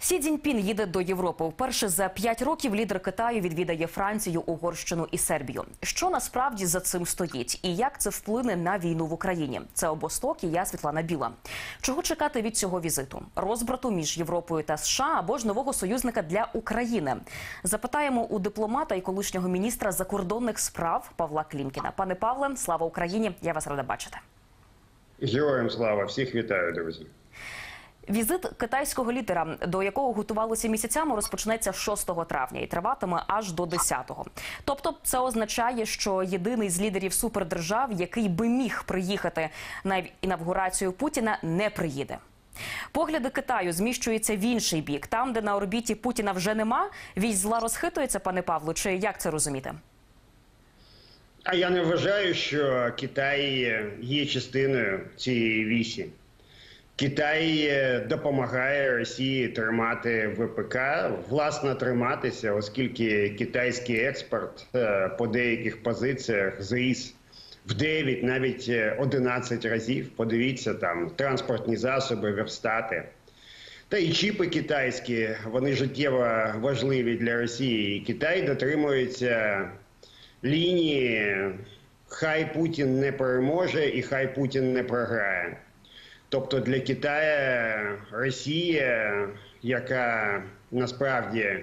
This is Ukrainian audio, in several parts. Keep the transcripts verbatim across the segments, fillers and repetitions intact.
Сі Цзіньпін їде до Європи. Вперше за п'ять років лідер Китаю відвідає Францію, Угорщину і Сербію. Що насправді за цим стоїть? І як це вплине на війну в Україні? Це «Обосток» і я, Світлана Біла. Чого чекати від цього візиту? Розбрату між Європою та США або ж нового союзника для України? Запитаємо у дипломата і колишнього міністра закордонних справ Павла Клімкіна. Пане Павле, слава Україні! Я вас рада бачити. Героям слава! Всіх вітаю, друзі! Візит китайського лідера, до якого готувалися місяцями, розпочнеться шостого травня і триватиме аж до десятого. Тобто це означає, що єдиний з лідерів супердержав, який би міг приїхати на інавгурацію Путіна, не приїде. Погляди Китаю зміщуються в інший бік. Там, де на орбіті Путіна вже нема, вісь зла розхитується, пане Павло, чи як це розуміти? А я не вважаю, що Китай є частиною цієї вісі. Китай допомагає Росії тримати ВПК, власне триматися, оскільки китайський експорт по деяких позиціях зріс в дев'ять, навіть одинадцять разів. Подивіться, там транспортні засоби, верстати. Та і чіпи китайські, вони життєво важливі для Росії. І Китай дотримується лінії «хай Путін не переможе і хай Путін не програє». Тобто для Китаю Росія, яка насправді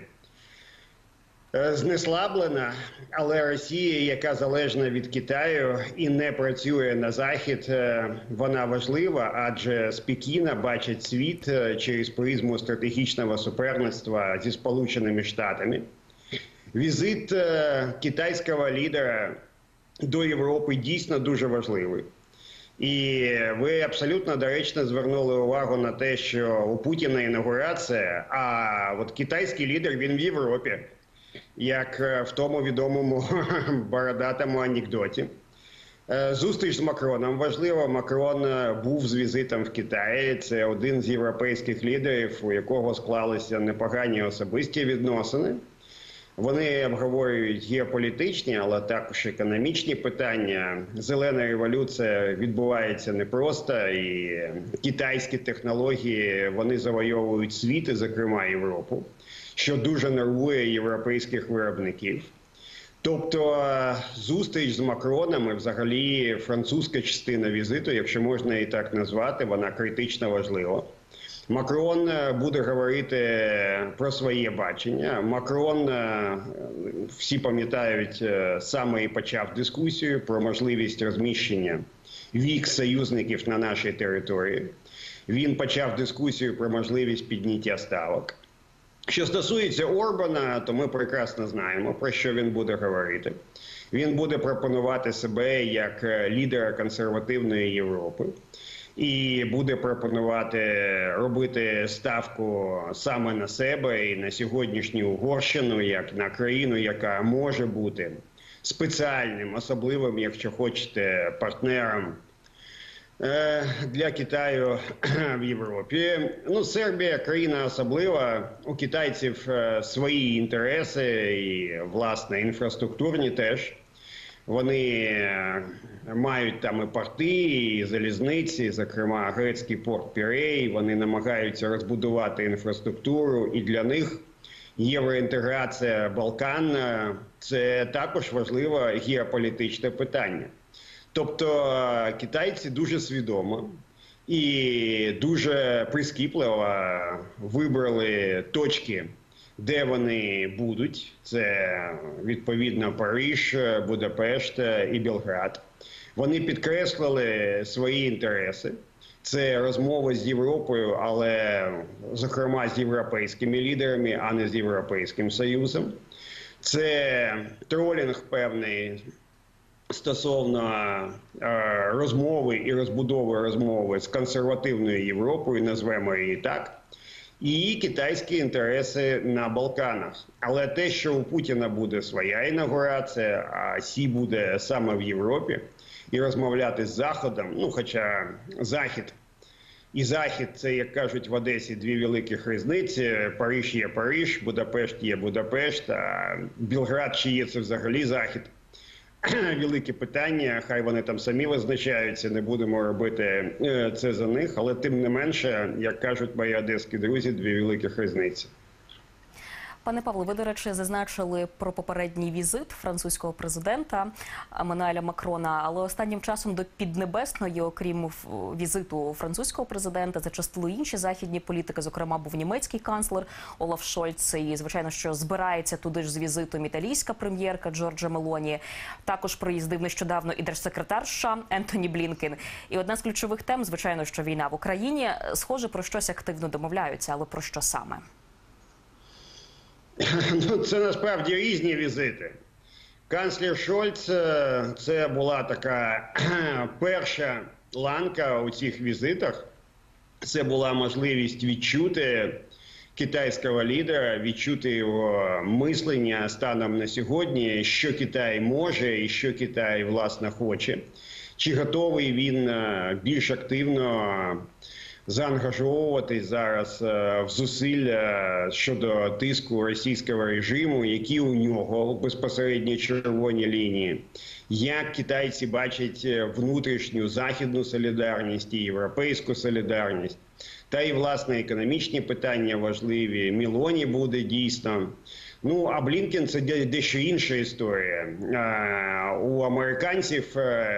знеслаблена, але Росія, яка залежна від Китаю і не працює на Захід, вона важлива, адже з Пекіна бачить світ через призму стратегічного суперництва зі Сполученими Штатами. Візит китайського лідера до Європи дійсно дуже важливий. І ви абсолютно доречно звернули увагу на те, що у Путіна інаугурація, а от китайський лідер, він в Європі, як в тому відомому бородатому анекдоті. Зустріч з Макроном важлива. Макрон був з візитом в Китаї. Це один з європейських лідерів, у якого склалися непогані особисті відносини. Вони обговорюють геополітичні, але також економічні питання. Зелена революція відбувається непросто, і китайські технології, вони завойовують світ, і, зокрема, Європу, що дуже нервує європейських виробників. Тобто зустріч з Макроном і взагалі французька частина візиту, якщо можна її так назвати, вона критично важлива. Макрон буде говорити про своє бачення. Макрон, всі пам'ятають, саме і почав дискусію про можливість розміщення військ союзників на нашій території. Він почав дискусію про можливість підняття ставок. Що стосується Орбана, то ми прекрасно знаємо, про що він буде говорити. Він буде пропонувати себе як лідера консервативної Європи. І буде пропонувати робити ставку саме на себе і на сьогоднішню Угорщину, як на країну, яка може бути спеціальним, особливим, якщо хочете, партнером для Китаю в Європі. Ну, Сербія – країна особлива, у китайців свої інтереси і, власне, інфраструктурні теж. Вони мають там і порти, і залізниці, зокрема грецький порт Пірей. Вони намагаються розбудувати інфраструктуру, і для них євроінтеграція Балкан – це також важливе геополітичне питання. Тобто китайці дуже свідомо і дуже прискіпливо вибрали точки, де вони будуть. Це, відповідно, Париж, Будапешт і Белград. Вони підкреслили свої інтереси. Це розмови з Європою, але, зокрема, з європейськими лідерами, а не з Європейським Союзом. Це тролінг певний стосовно е, розмови і розбудови розмови з консервативною Європою, назвемо її так, і китайські інтереси на Балканах. Але те, що у Путіна буде своя інаугурація, а Сі буде саме в Європі, і розмовляти з Заходом, ну, хоча Захід і Захід – це, як кажуть в Одесі, дві великих різниці. Париж є Париж, Будапешт є Будапешт, а Білград чи є це взагалі Захід. велике питання. Хай вони там самі визначаються, не будемо робити це за них. Але тим не менше, як кажуть мої одеські друзі, дві великих різниці. Пане Павло, ви, до речі, зазначили про попередній візит французького президента Еммануеля Макрона, але останнім часом до Піднебесної, окрім візиту французького президента, зачастили інші західні політики, зокрема був німецький канцлер Олаф Шольц, і, звичайно, що збирається туди ж з візитом італійська прем'єрка Джорджа Мелоні. Також приїздив нещодавно і держсекретар США Ентоні Блінкен. І одна з ключових тем, звичайно, що війна в Україні. Схоже, про щось активно домовляються, але про що саме? Ну, це насправді різні візити. Канцлер Шольц – це була така перша ланка у цих візитах. Це була можливість відчути китайського лідера, відчути його мислення станом на сьогодні, що Китай може і що Китай, власне, хоче. Чи готовий він більш активно заангажовуватись зараз в зусилля щодо тиску російського режиму, які у нього безпосередньо червоні лінії, як китайці бачать внутрішню західну солідарність і європейську солідарність, та і, власне, економічні питання важливі. Мелоні буде дійсно. Ну, а Блінкен – це дещо інша історія. У американців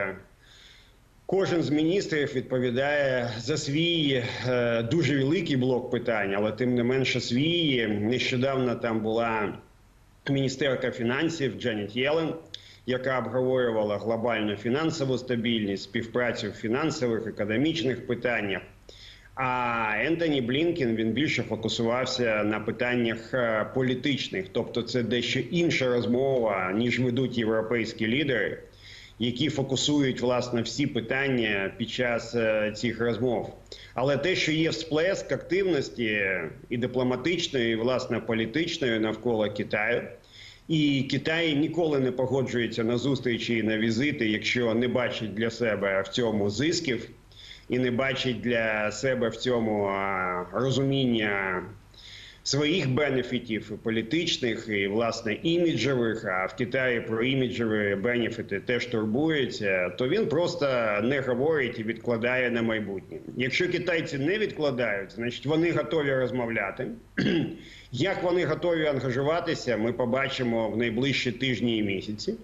кожен з міністрів відповідає за свій е, дуже великий блок питань, але тим не менше свій. Нещодавно там була міністерка фінансів Дженет Єлен, яка обговорювала глобальну фінансову стабільність, співпрацю в фінансових, економічних питаннях. А Ентоні Блінкен, він більше фокусувався на питаннях політичних. Тобто це дещо інша розмова, ніж ведуть європейські лідери, які фокусують, власне, всі питання під час е, цих розмов. Але те, що є всплеск активності і дипломатичної, і, власне, політичної навколо Китаю, і Китай ніколи не погоджується на зустрічі і на візити, якщо не бачить для себе в цьому зисків і не бачить для себе в цьому е, розуміння своїх бенефітів політичних і, власне, іміджевих, а в Китаї про іміджеві бенефіти теж турбується, то він просто не говорить і відкладає на майбутнє. Якщо китайці не відкладають, значить вони готові розмовляти. Як вони готові ангажуватися, ми побачимо в найближчі тижні і місяці.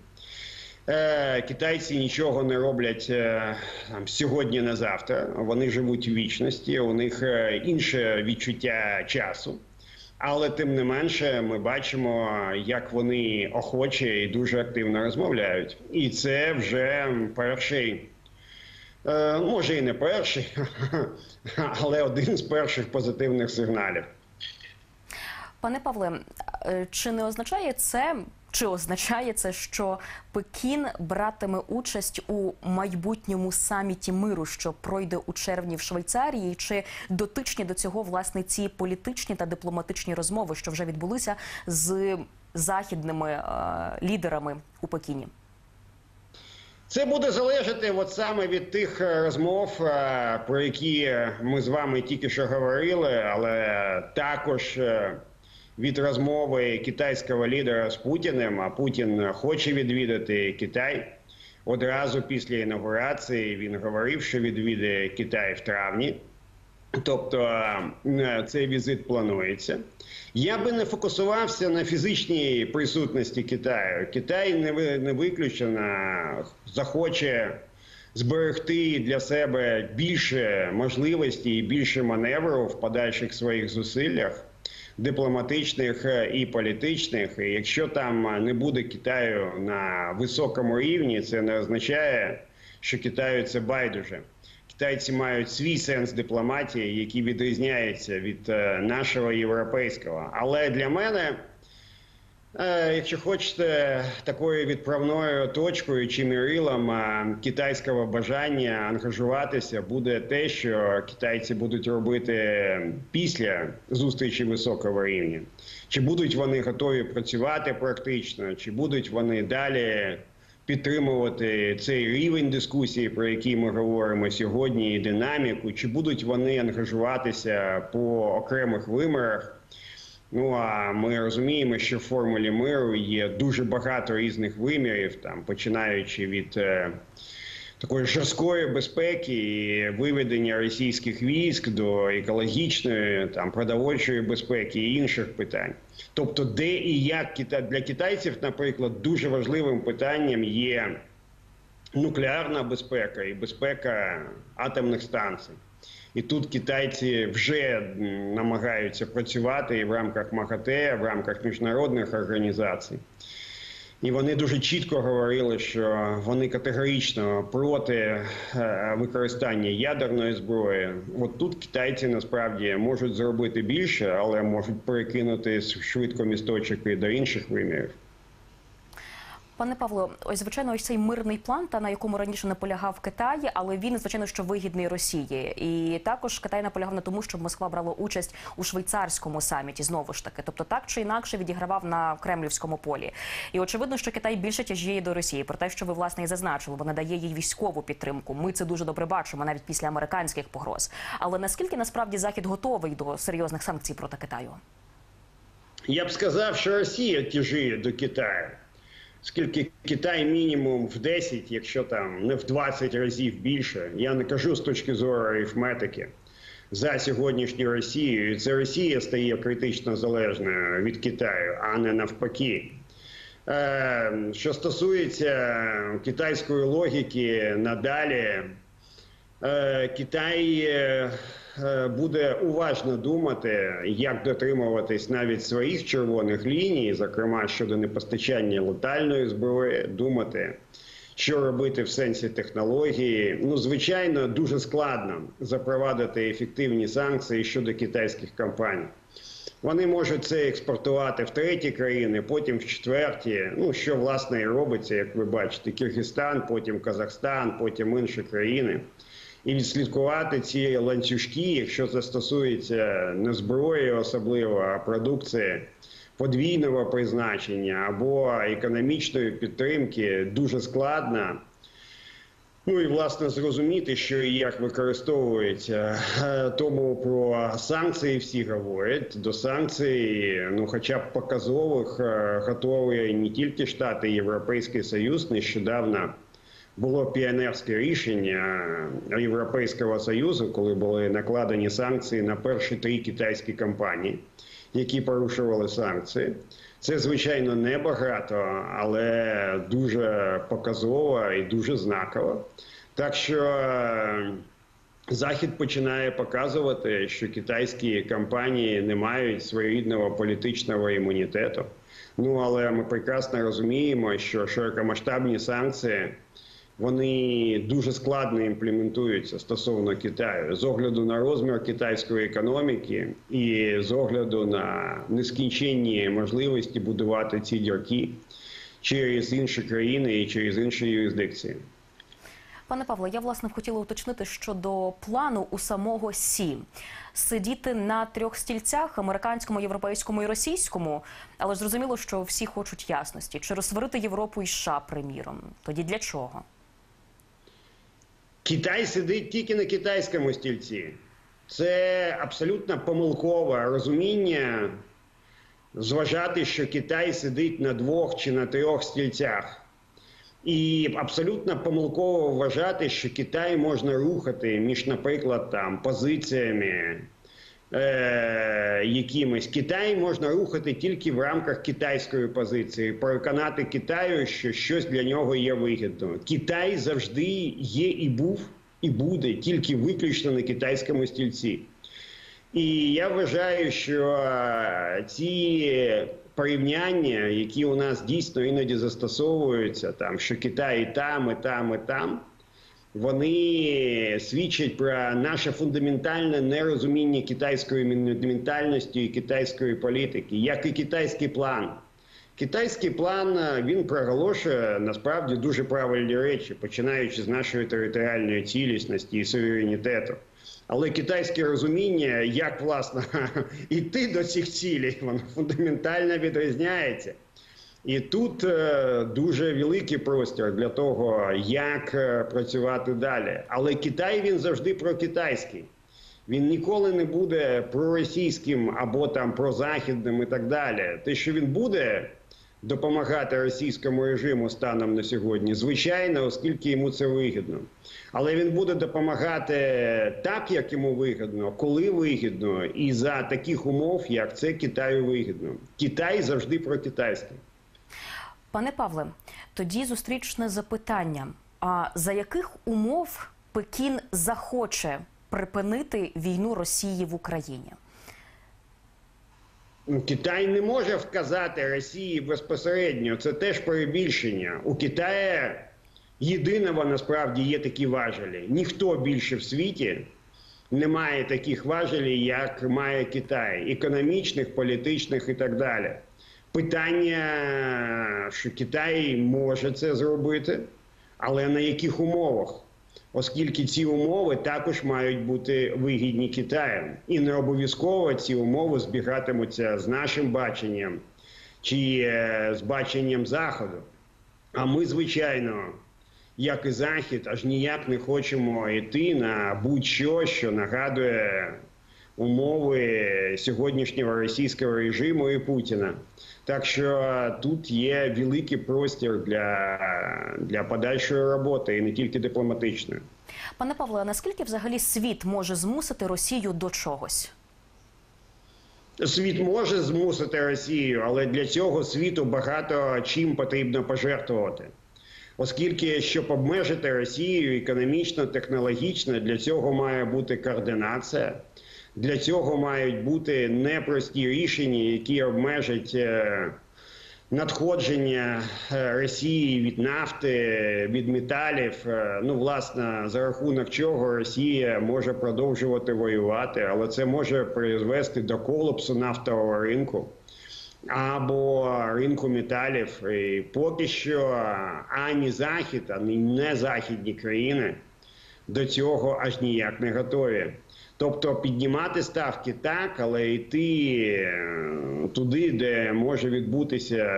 Китайці нічого не роблять там, сьогодні на завтра, вони живуть в вічності, у них інше відчуття часу. Але тим не менше ми бачимо, як вони охоче і дуже активно розмовляють. І це вже перший, може і не перший, але один з перших позитивних сигналів. Пане Павле, чи не означає це, чи означає це, що Пекін братиме участь у майбутньому саміті миру, що пройде у червні в Швейцарії? Чи дотичні до цього, власне, ці політичні та дипломатичні розмови, що вже відбулися з західними е, лідерами у Пекіні? Це буде залежати от саме від тих розмов, про які ми з вами тільки що говорили, але також від розмови китайського лідера з Путіним, а Путін хоче відвідати Китай. Одразу після інаугурації він говорив, що відвідає Китай в травні. Тобто цей візит планується. Я би не фокусувався на фізичній присутності Китаю. Китай не виключено захоче зберегти для себе більше можливостей і більше маневру в подальших своїх зусиллях, дипломатичних і політичних. І якщо там не буде Китаю на високому рівні, це не означає, що Китаю це байдуже. Китайці мають свій сенс дипломатії, який відрізняється від нашого європейського. Але для мене, якщо хочете, такою відправною точкою чи мірилом китайського бажання ангажуватися буде те, що китайці будуть робити після зустрічі високого рівня. Чи будуть вони готові працювати практично, чи будуть вони далі підтримувати цей рівень дискусії, про який ми говоримо сьогодні, і динаміку, чи будуть вони ангажуватися по окремих вимірах. Ну а ми розуміємо, що в формулі миру є дуже багато різних вимірів, там починаючи від е, такої жорсткої безпеки і виведення російських військ до екологічної, там продовольчої безпеки і інших питань. Тобто, де і як для китайців, наприклад, дуже важливим питанням є нуклеарна безпека і безпека атомних станцій. І тут китайці вже намагаються працювати і в рамках МАГАТЕ, в рамках міжнародних організацій. І вони дуже чітко говорили, що вони категорично проти використання ядерної зброї. От тут китайці насправді можуть зробити більше, але можуть перекинути швидко місточок і до інших вимірів. Пане Павло, ось, звичайно, ось цей мирний план, та на якому раніше наполягав Китай, але він, звичайно, що вигідний Росії. І також Китай наполягав на тому, щоб Москва брала участь у швейцарському саміті, знову ж таки. Тобто так чи інакше відігравав на кремлівському полі. І очевидно, що Китай більше тяжіє до Росії. Про те, що ви, власне, і зазначили, бо надає їй військову підтримку. Ми це дуже добре бачимо, навіть після американських погроз. Але наскільки, насправді, Захід готовий до серйозних санкцій проти Китаю? Я б сказав, що Росія тяжіє до Китаю. Оскільки Китай мінімум в десять, якщо там не в двадцять разів більше, я не кажу з точки зору арифметики, за сьогоднішню Росію. І це Росія стає критично залежною від Китаю, а не навпаки. Що стосується китайської логіки, надалі Китай буде уважно думати, як дотримуватись навіть своїх червоних ліній, зокрема щодо непостачання летальної зброї, думати, що робити в сенсі технології. Ну, звичайно, дуже складно запровадити ефективні санкції щодо китайських компаній. Вони можуть це експортувати в треті країни, потім в четверті, ну, що, власне, і робиться, як ви бачите, Киргизстан, потім Казахстан, потім інші країни. І відслідкувати ці ланцюжки, якщо це стосується не зброї особливо, а продукції подвійного призначення або економічної підтримки, дуже складно. Ну і, власне, зрозуміти, що і як використовується. Тому про санкції всі говорять. До санкцій, ну, хоча б показових, готові не тільки Штати, Європейський Союз. Нещодавно було піонерське рішення Європейського Союзу, коли були накладені санкції на перші три китайські компанії, які порушували санкції. Це, звичайно, небагато, але дуже показово і дуже знаково. Так що Захід починає показувати, що китайські компанії не мають своєрідного політичного імунітету. Ну, але ми прекрасно розуміємо, що широкомасштабні санкції вони дуже складно імплементуються стосовно Китаю з огляду на розмір китайської економіки і з огляду на нескінченні можливості будувати ці дірки через інші країни і через інші юрисдикції. Пане Павло, я, власне, хотіла уточнити щодо плану у самого Сі. Сидіти на трьох стільцях – американському, європейському і російському, але ж зрозуміло, що всі хочуть ясності. Чи розсварити Європу і США, приміром? Тоді для чого? Китай сидить тільки на китайському стільці. Це абсолютно помилкове розуміння зважати, що Китай сидить на двох чи на трьох стільцях. І абсолютно помилково вважати, що Китай можна рухати між, наприклад, там, позиціями е- якимись. Китай можна рухати тільки в рамках китайської позиції, переконати Китаю, що щось для нього є вигідно. Китай завжди є і був, і буде тільки виключно на китайському стільці. І я вважаю, що ці порівняння, які у нас дійсно іноді застосовуються, там, що Китай і там, і там, і там, вони свідчать про наше фундаментальне нерозуміння китайської ментальності і китайської політики, як і китайський план. Китайський план, він проголошує насправді дуже правильні речі, починаючи з нашої територіальної цілісності і суверенітету. Але китайське розуміння, як, власне, йти до цих цілей, воно фундаментально відрізняється. І тут е, дуже великий простір для того, як е, працювати далі. Але Китай, він завжди прокитайський. Він ніколи не буде проросійським або там прозахідним і так далі. Те, що він буде допомагати російському режиму станом на сьогодні, звичайно, оскільки йому це вигідно. Але він буде допомагати так, як йому вигідно, коли вигідно, і за таких умов, як це Китаю вигідно. Китай завжди про китайське. Пане Павле, тоді зустрічне запитання. А за яких умов Пекін захоче припинити війну Росії в Україні? Китай не може вказати Росії безпосередньо. Це теж перебільшення. У Китаю єдиного насправді є такі важелі. Ніхто більше в світі не має таких важелів, як має Китай. Економічних, політичних і так далі. Питання, що Китай може це зробити, але на яких умовах? Оскільки ці умови також мають бути вигідні Китаю. І не обов'язково ці умови збігатимуться з нашим баченням чи з баченням Заходу. А ми, звичайно, як і Захід, аж ніяк не хочемо йти на будь-що, що нагадує умови сьогоднішнього російського режиму і Путіна. Так що тут є великий простір для, для подальшої роботи, і не тільки дипломатичної. Пане Павло, а наскільки взагалі світ може змусити Росію до чогось? Світ може змусити Росію, але для цього світу багато чим потрібно пожертвувати. Оскільки, щоб обмежити Росію економічно, технологічно, для цього має бути координація. Для цього мають бути непрості рішення, які обмежать надходження Росії від нафти, від металів. Ну, власне, за рахунок чого Росія може продовжувати воювати, але це може призвести до колапсу нафтового ринку або ринку металів. І поки що ані Захід, ані не західні країни до цього аж ніяк не готові. Тобто піднімати ставки так, але йти туди, де може відбутися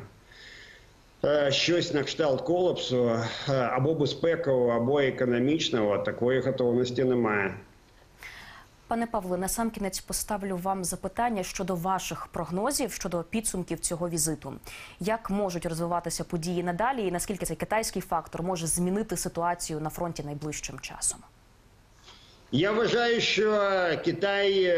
щось на кшталт колапсу, або безпекового, або економічного, такої готовності немає. Пане Павле, насамкінець поставлю вам запитання щодо ваших прогнозів, щодо підсумків цього візиту. Як можуть розвиватися події надалі і наскільки цей китайський фактор може змінити ситуацію на фронті найближчим часом? Я вважаю, що Китай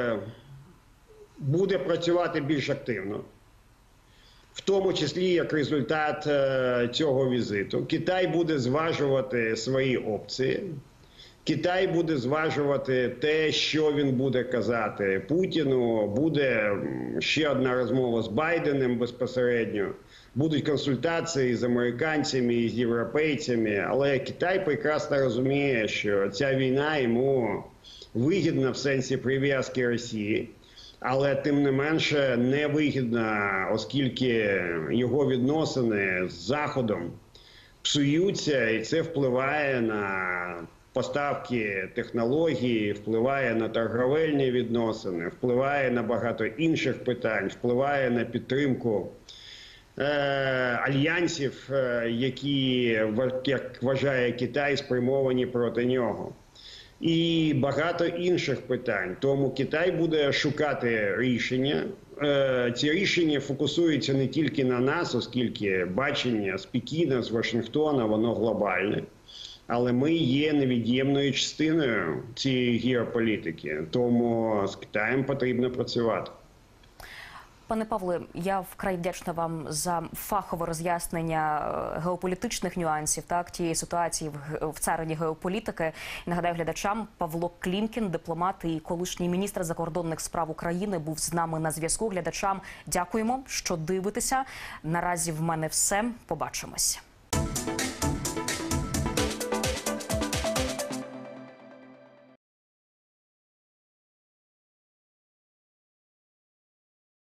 буде працювати більш активно, в тому числі як результат цього візиту. Китай буде зважувати свої опції. Китай буде зважувати те, що він буде казати Путіну. Буде ще одна розмова з Байденом безпосередньо. Будуть консультації з американцями і з європейцями. Але Китай прекрасно розуміє, що ця війна йому вигідна в сенсі прив'язки Росії. Але тим не менше не вигідна, оскільки його відносини з Заходом псуються, і це впливає на поставки технологій, впливає на торговельні відносини, впливає на багато інших питань, впливає на підтримку е, альянсів, е, які, як вважає Китай, спрямовані проти нього. І багато інших питань. Тому Китай буде шукати рішення. Е, ці рішення фокусуються не тільки на нас, оскільки бачення з Пекіна, з Вашингтона, воно глобальне. Але ми є невід'ємною частиною цієї геополітики, тому з Китаєм потрібно працювати. Пане Павле, я вкрай вдячна вам за фахове роз'яснення геополітичних нюансів, так, тієї ситуації в, в царині геополітики. Нагадаю глядачам, Павло Клімкін, дипломат і колишній міністр закордонних справ України, був з нами на зв'язку. Глядачам дякуємо, що дивитеся. Наразі в мене все. Побачимось.